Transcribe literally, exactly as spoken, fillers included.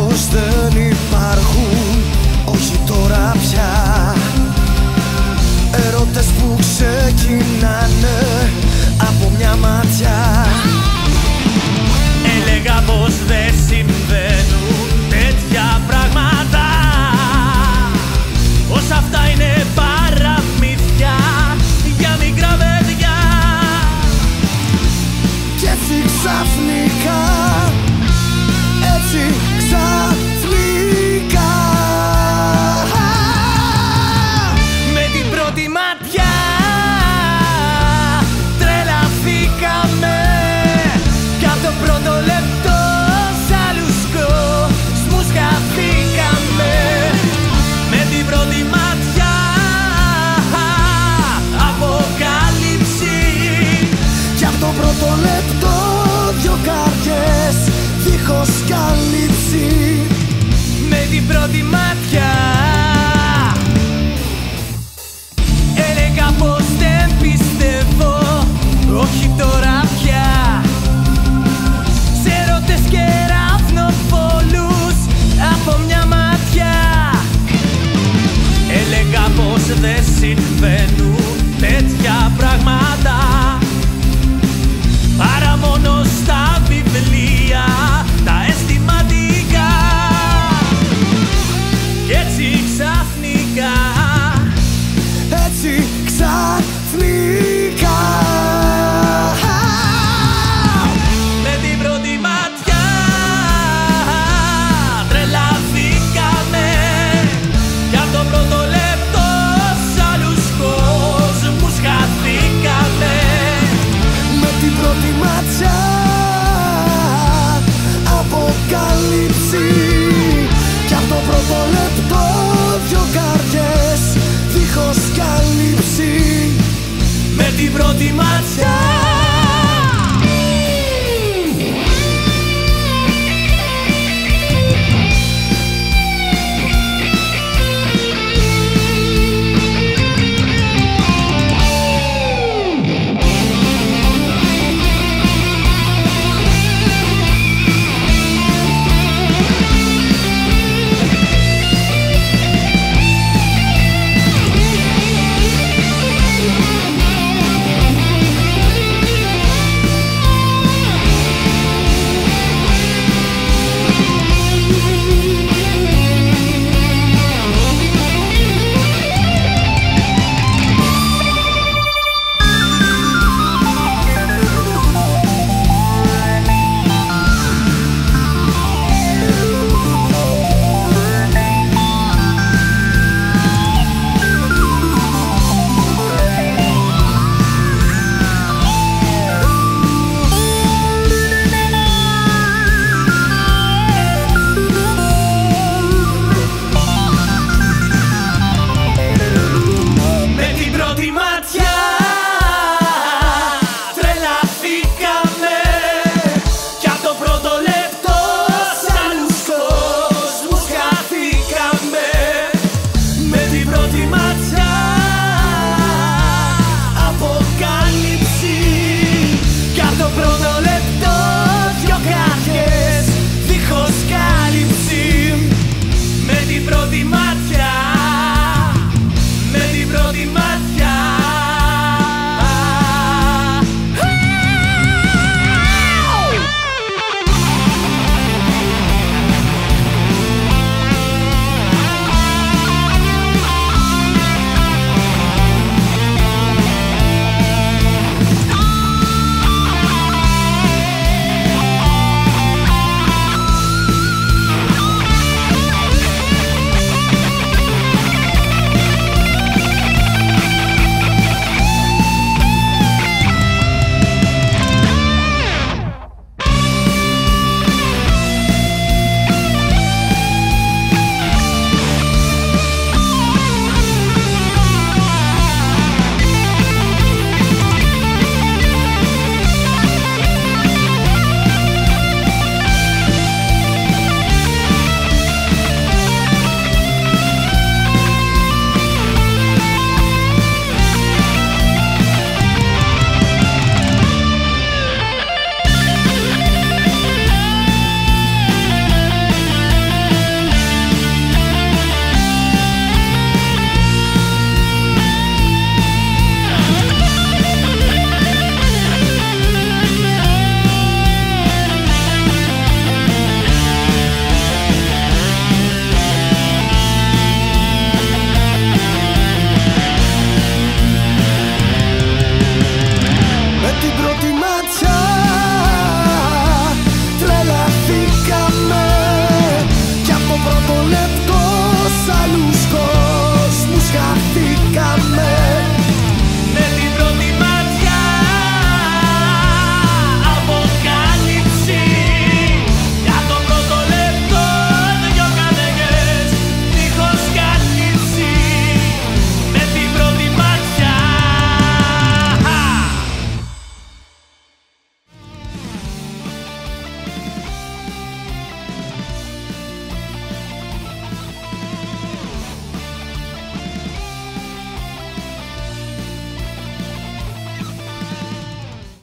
πως δεν υπάρχουν, όχι τώρα πια, έρωτες που ξεκινάνε από μια ματιά. Έλεγα πως δεν συμβαίνουν τέτοια πράγματα, πως αυτά είναι παραμύθια για μικρά παιδιά. Κι έτσι ξαφνικά, έτσι ξαφνικά, με την πρώτη ματιά τρελαθήκαμε, κι απ' το πρώτο λεπτό σ' άλλους κόσμους χαθήκαμε. Με την πρώτη ματιά αποκάλυψη, κι απ' το πρώτο λεπτό δυο καρδιές δίχως κάλυψη. με την πρώτη ματιά έλεγα πως δεν πιστεύω, όχι τώρα πια, σε έρωτες και ραυνοπόλους από μια ματιά. Έλεγα πως δεν